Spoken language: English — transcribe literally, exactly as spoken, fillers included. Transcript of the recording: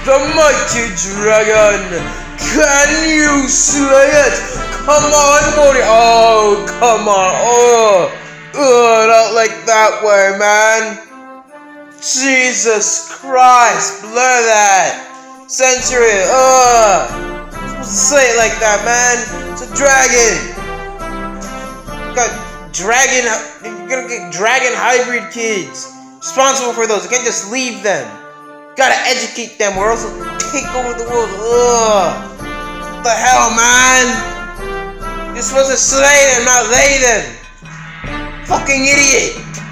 the mighty dragon. Can you slay it? Come on, Morty. Oh, come on. Oh, oh, not like that way, man. Jesus Christ, blur that. Censor it. Oh, supposed to say it like that, man. It's a dragon. Got dragon. You're gonna get dragon hybrid kids responsible for those. You can't just leave them. Gotta educate them, or else they'll take over the world. Ugh. What the hell, man? You're supposed to slay them, not lay them. Fucking idiot.